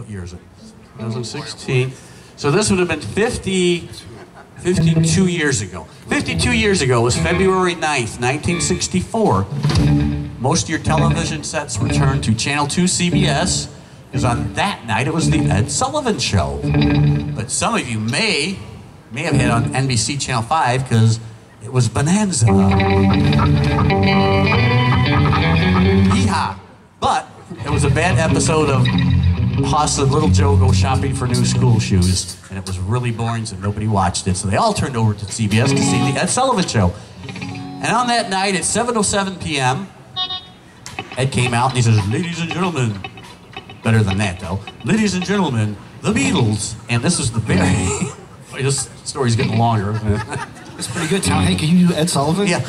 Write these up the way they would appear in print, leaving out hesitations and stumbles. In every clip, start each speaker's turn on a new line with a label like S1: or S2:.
S1: what year is it? 2016. So this would have been 52 years ago. 52 years ago was February 9th, 1964. Most of your television sets returned to Channel 2 CBS, because on that night it was the Ed Sullivan Show. But some of you may have had on NBC Channel 5 because it was Bonanza. Yeehaw! But it was a bad episode of Hoss and Little Joe Go Shopping for New School Shoes, and it was really boring, so nobody watched it. So they all turned over to CBS to see the Ed Sullivan Show. And on that night at 7:07 p.m., Ed came out and he says, "Ladies and gentlemen," better than that though, "Ladies and gentlemen, the Beatles." And this is the very, this story's getting longer.
S2: It's pretty good, Tom. Hey, can you do Ed Sullivan?
S1: Yeah.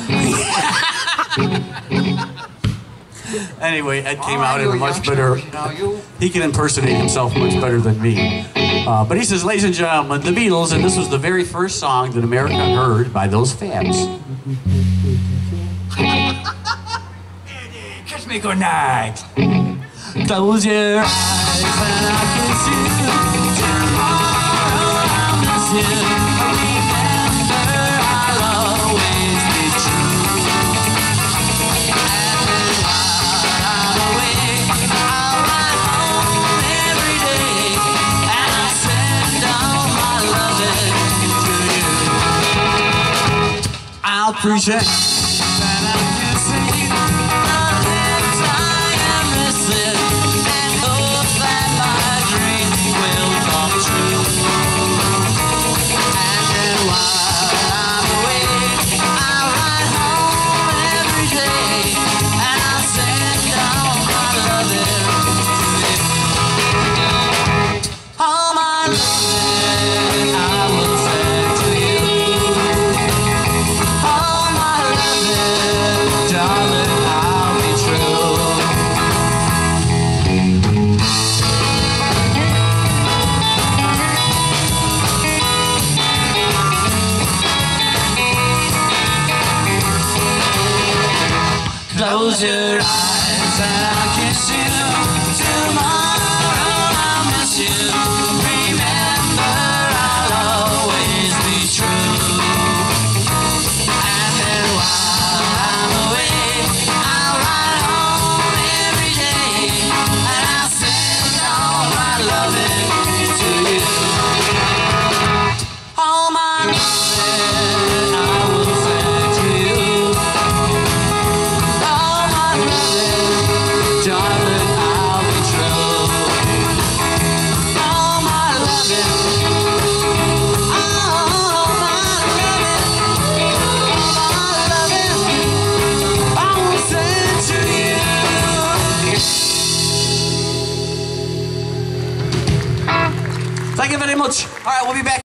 S1: Anyway, Ed came out in a much better, he can impersonate himself much better than me. But he says, "Ladies and gentlemen, the Beatles," and this was the very first song that America heard by those fans.
S2: Kiss me goodnight.
S1: Close your eyes and I kiss you. Tomorrow I'll miss you. Remember, I'll always be true. And then while I'm away, I'll ride home every day, and I'll send all my loving to you. I'll project and I'll kiss you. Close your eyes and I'll kiss you. Tomorrow I'll miss you. Remember, I'll always be true. And then while I'm away, I'll ride home every day, and I'll send all my loving to you. All my loving I will send to you. Darling, I'll be true. All my loving, I will send to you. Thank you very much. All right, we'll be back.